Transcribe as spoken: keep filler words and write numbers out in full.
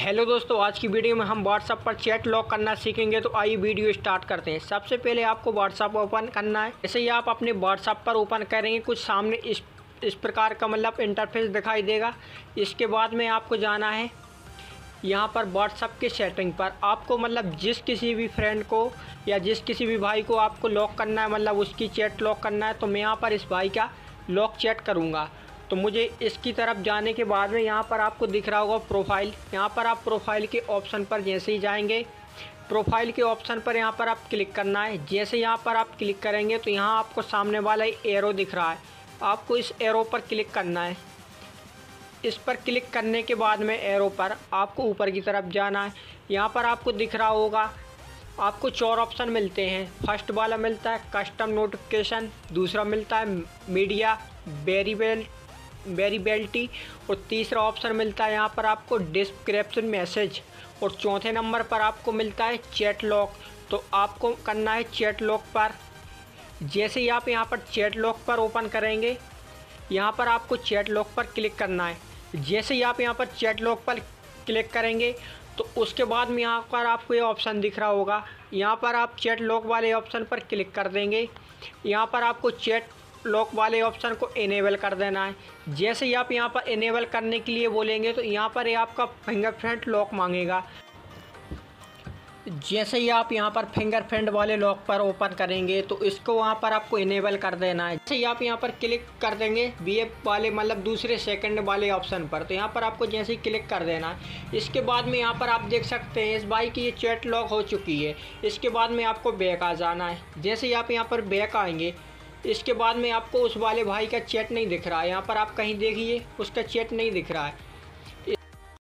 Hello दोस्तों, आज की वीडियो में हम व्हाट्सएप पर चैट लॉक करना सीखेंगे। तो आइए वीडियो स्टार्ट करते हैं। सबसे पहले आपको व्हाट्सएप ओपन करना है। जैसे ही आप अपने व्हाट्सएप पर ओपन करेंगे कुछ सामने इस इस प्रकार का मतलब इंटरफेस दिखाई देगा। इसके बाद में आपको जाना है यहाँ पर व्हाट्सएप के सेटिंग पर। आपको मतलब जिस किसी भी फ्रेंड को या जिस किसी भी भाई को आपको लॉक करना है, मतलब उसकी चैट लॉक करना है, तो मैं यहाँ पर इस भाई का लॉक चैट करूँगा। तो मुझे इसकी तरफ जाने के बाद में यहाँ पर आपको दिख रहा होगा प्रोफाइल। यहाँ पर आप प्रोफाइल के ऑप्शन पर जैसे ही जाएंगे, प्रोफाइल के ऑप्शन पर यहाँ पर आप क्लिक करना है। जैसे यहाँ पर आप क्लिक करेंगे तो यहाँ आपको सामने वाला एरो दिख रहा है, आपको इस एरो पर क्लिक करना है। इस पर क्लिक करने के बाद में एरो पर आपको ऊपर की तरफ जाना है। यहाँ पर आपको दिख रहा होगा आपको चार ऑप्शन मिलते हैं। फर्स्ट वाला मिलता है कस्टम नोटिफिकेशन, दूसरा मिलता है मीडिया वेरिएबल वेरिएबिलिटी और तीसरा ऑप्शन मिलता है यहाँ पर आपको डिस्क्रिप्शन मैसेज और चौथे नंबर पर आपको मिलता है चैट लॉक। तो आपको करना है चैट लॉक पर। जैसे ही आप यहाँ पर चैट लॉक पर ओपन करेंगे, यहाँ पर आपको चैट लॉक पर क्लिक करना है। जैसे ही आप यहाँ पर चैट लॉक पर क्लिक करेंगे तो उसके बाद में यहाँ पर आपको ये ऑप्शन दिख रहा होगा, यहाँ पर आप चैट लॉक वाले ऑप्शन पर क्लिक कर देंगे। यहाँ पर आपको चैट लॉक वाले ऑप्शन को इनेबल कर देना है। जैसे ही आप यहाँ पर इनेबल करने के लिए बोलेंगे तो यहाँ पर ये आपका फिंगरप्रिंट लॉक मांगेगा। जैसे ही आप यहाँ पर फिंगरप्रिंट वाले लॉक पर ओपन करेंगे तो इसको वहाँ पर आपको इनेबल कर देना है। जैसे ही आप यहाँ पर क्लिक कर देंगे वी एफ वाले मतलब दूसरे सेकंड वाले ऑप्शन पर, तो यहाँ पर आपको जैसे ही क्लिक कर देना है। इसके बाद में यहाँ पर आप देख सकते हैं इस भाई की ये चैट लॉक हो चुकी है। इसके बाद में आपको बैक आ जाना है। जैसे ही आप यहाँ पर बैक आएंगे, इसके बाद में आपको उस वाले भाई का चैट नहीं दिख रहा है। यहाँ पर आप कहीं देखिए उसका चैट नहीं दिख रहा है।